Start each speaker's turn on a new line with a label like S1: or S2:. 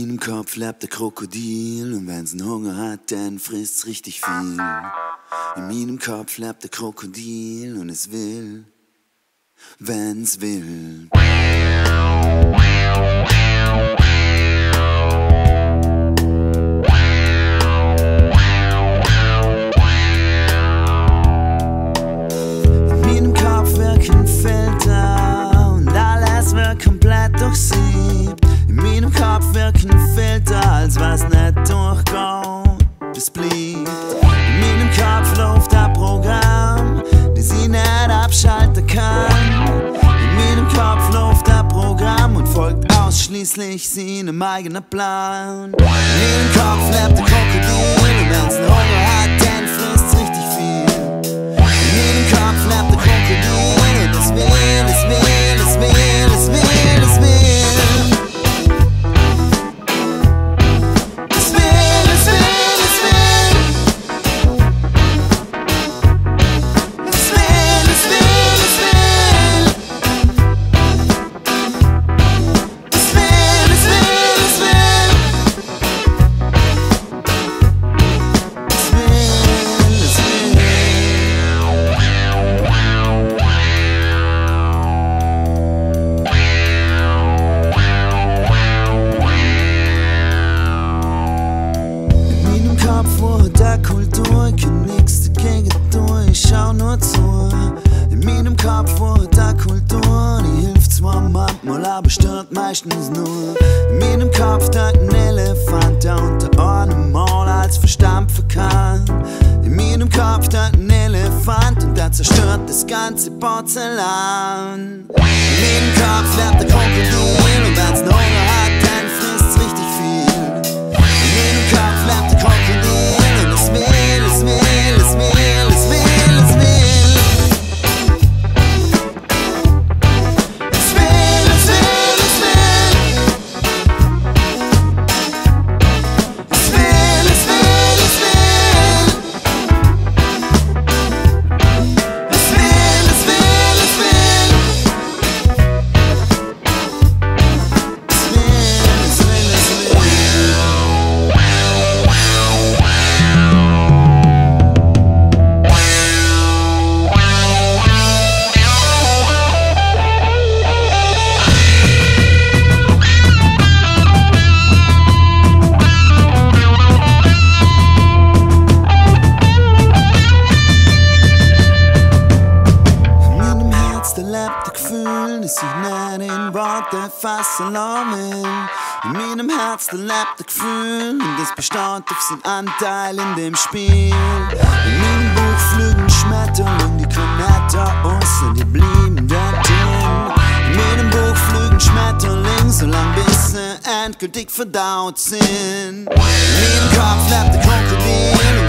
S1: meinem Kopf lebt der Krokodil und wenn's einen Hunger hat, dann frisst's richtig viel. In meinem Kopf lebt der Krokodil und es will, wenn's will. In meinem Kopf wirken Filter und alles wird komplett durchsiebt. In meinem Kopf wirken Filter, als was nicht durchgeht, das bleibt. In meinem Kopf läuft ein Programm, das ich nicht abschalten kann. In meinem Kopf läuft ein Programm und folgt ausschließlich seinem eigenen Plan. In meinem Kopf lebt der Krokodil und wenn's einen Hunger hat, dann frisst's richtig viel. In meinem Kopf lebt der Krokodil und es will, es will, es will, es will, es will. Vor der Kultur, ich kann nichts dagegen tun, ich schau nur zu. In meinem Kopf vor der Kultur, die hilft zwar manchmal, aber stört meistens nur. In meinem Kopf da ein Elefant, der unter einem Mal als verstampfen kann. In meinem Kopf da ein Elefant und der zerstört das ganze Porzellan. In meinem Kopf lebt der Krokodil und wenn's einen Hunger hat, dann frisst's richtig viel. In meinem Kopf lebt der Krokodil. Das ich nicht in Worte fassen lassen. In meinem Herz da lebt der Gefühl und das besteht auf seinen Anteil in dem Spiel. In meinem Buch fliegen Schmetterlinge, die können nicht da außen, die blieben da drin. In meinem Buch fliegen Schmetterlinge, solange bis sie endgültig verdaut sind. In meinem Kopf lebt der Krokodil.